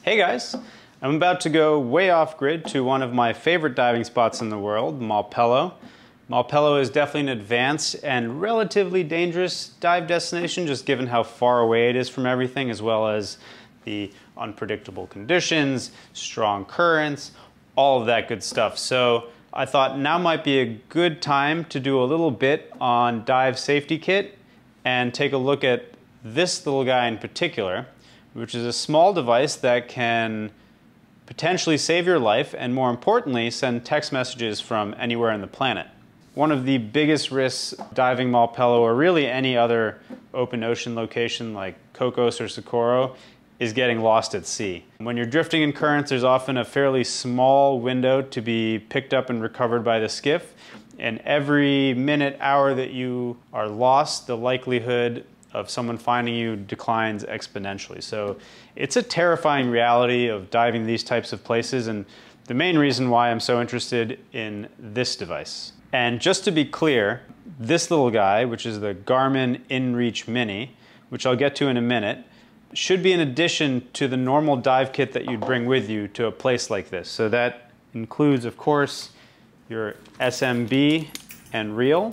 Hey guys, I'm about to go way off grid to one of my favorite diving spots in the world, Malpelo. Malpelo is definitely an advanced and relatively dangerous dive destination, just given how far away it is from everything, as well as the unpredictable conditions, strong currents, all of that good stuff. So I thought now might be a good time to do a little bit on dive safety kit and take a look at this little guy in particular, which is a small device that can potentially save your life and, more importantly, send text messages from anywhere on the planet. One of the biggest risks diving Malpelo, or really any other open ocean location like Cocos or Socorro, is getting lost at sea. When you're drifting in currents, there's often a fairly small window to be picked up and recovered by the skiff, and every minute, hour that you are lost, the likelihood of someone finding you declines exponentially. So it's a terrifying reality of diving these types of places, and the main reason why I'm so interested in this device. And just to be clear, this little guy, which is the Garmin inReach Mini, which I'll get to in a minute, should be in addition to the normal dive kit that you'd bring with you to a place like this. So that includes, of course, your SMB and reel.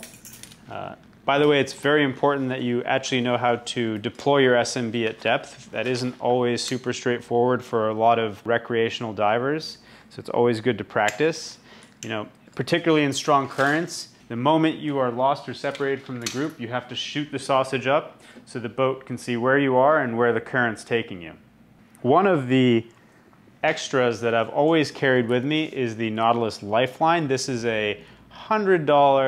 By the way, it's very important that you actually know how to deploy your SMB at depth. That isn't always super straightforward for a lot of recreational divers, so it's always good to practice. You know, particularly in strong currents, the moment you are lost or separated from the group, you have to shoot the sausage up so the boat can see where you are and where the current's taking you. One of the extras that I've always carried with me is the Nautilus Lifeline. This is a $100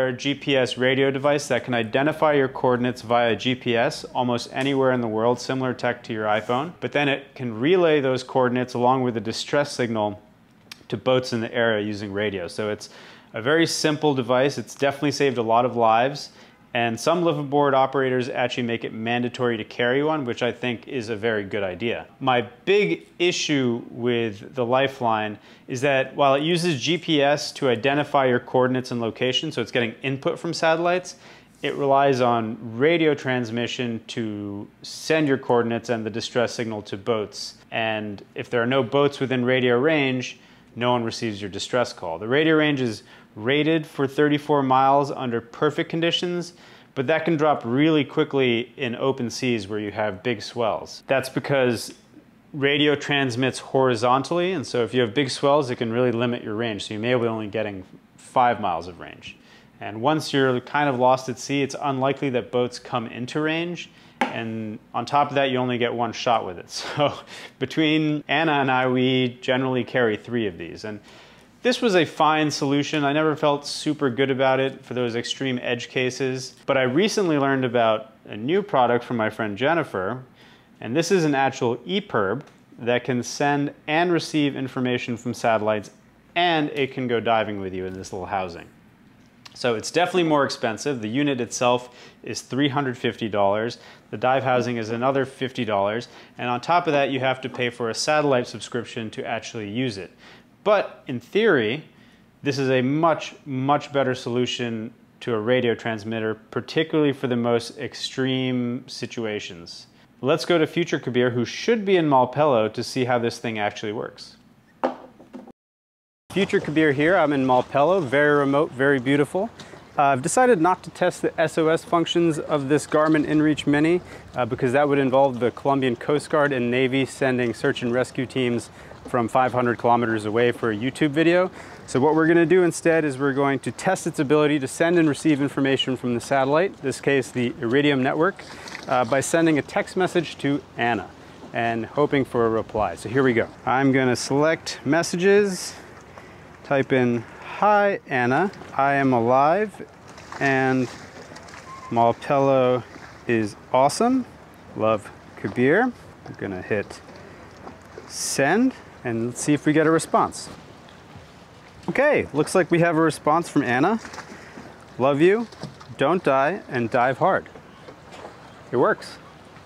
GPS radio device that can identify your coordinates via GPS almost anywhere in the world, similar tech to your iPhone, but then it can relay those coordinates along with a distress signal to boats in the area using radio. So it's a very simple device. It's definitely saved a lot of lives, and some liveaboard operators actually make it mandatory to carry one, which I think is a very good idea. My big issue with the Lifeline is that while it uses GPS to identify your coordinates and location, so it's getting input from satellites, it relies on radio transmission to send your coordinates and the distress signal to boats. And if there are no boats within radio range, no one receives your distress call. The radio range is rated for 34 miles under perfect conditions, but that can drop really quickly in open seas where you have big swells. That's because radio transmits horizontally, and so if you have big swells, it can really limit your range. So you may be only getting 5 miles of range. And once you're kind of lost at sea, it's unlikely that boats come into range. And on top of that, you only get one shot with it. So between Anna and I, we generally carry 3 of these. And this was a fine solution. I never felt super good about it for those extreme edge cases. But I recently learned about a new product from my friend Jennifer. And this is an actual EPIRB that can send and receive information from satellites, and it can go diving with you in this little housing. So it's definitely more expensive. The unit itself is $350. The dive housing is another $50. And on top of that, you have to pay for a satellite subscription to actually use it. But in theory, this is a much, much better solution to a radio transmitter, particularly for the most extreme situations. Let's go to Future Kabir, who should be in Malpelo, to see how this thing actually works. Future Kabir here. I'm in Malpelo, very remote, very beautiful. I've decided not to test the SOS functions of this Garmin inReach Mini because that would involve the Colombian Coast Guard and Navy sending search and rescue teams from 500 kilometers away for a YouTube video. So what we're going to do instead is we're going to test its ability to send and receive information from the satellite, in this case the Iridium network, by sending a text message to Anna and hoping for a reply. So here we go. I'm going to select messages, type in, "Hi Anna, I am alive and Malpelo is awesome. Love, Kabir." I'm gonna hit send and let's see if we get a response. Okay, looks like we have a response from Anna. "Love you, don't die, and dive hard." It works.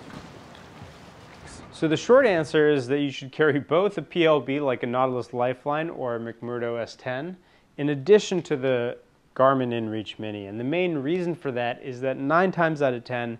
So the short answer is that you should carry both a PLB like a Nautilus Lifeline or a McMurdo S10 in addition to the Garmin inReach Mini. And the main reason for that is that 9 times out of 10,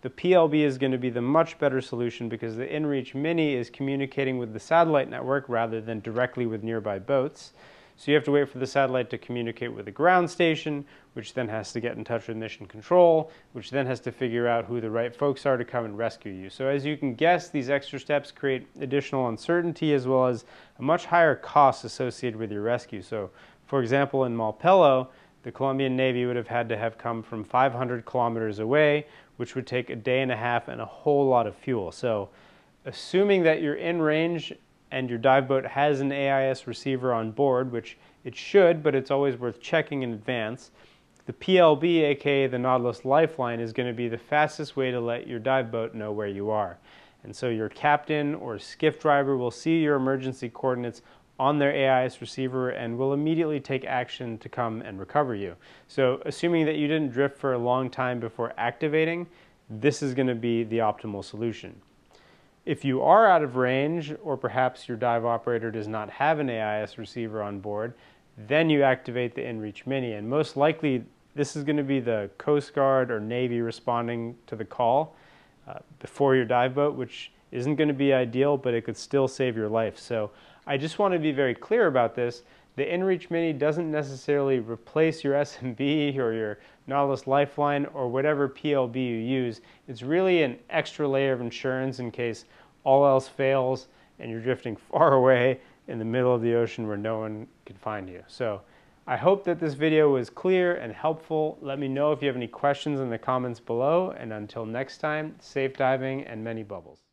the PLB is going to be the much better solution because the inReach Mini is communicating with the satellite network rather than directly with nearby boats. So you have to wait for the satellite to communicate with the ground station, which then has to get in touch with mission control, which then has to figure out who the right folks are to come and rescue you. So as you can guess, these extra steps create additional uncertainty as well as a much higher cost associated with your rescue. So for example, in Malpelo, the Colombian Navy would have had to have come from 500 kilometers away, which would take a day and a half and a whole lot of fuel. So assuming that you're in range and your dive boat has an AIS receiver on board, which it should, but it's always worth checking in advance, the PLB, aka the Nautilus Lifeline, is going to be the fastest way to let your dive boat know where you are. And so your captain or skiff driver will see your emergency coordinates on their AIS receiver and will immediately take action to come and recover you. So assuming that you didn't drift for a long time before activating, this is going to be the optimal solution. If you are out of range, or perhaps your dive operator does not have an AIS receiver on board, then you activate the inReach Mini, and most likely this is going to be the Coast Guard or Navy responding to the call before your dive boat, which isn't going to be ideal, but it could still save your life. So I just want to be very clear about this. The inReach Mini doesn't necessarily replace your SMB or your Nautilus Lifeline or whatever PLB you use. It's really an extra layer of insurance in case all else fails and you're drifting far away in the middle of the ocean where no one can find you. So I hope that this video was clear and helpful. Let me know if you have any questions in the comments below, and until next time, safe diving and many bubbles.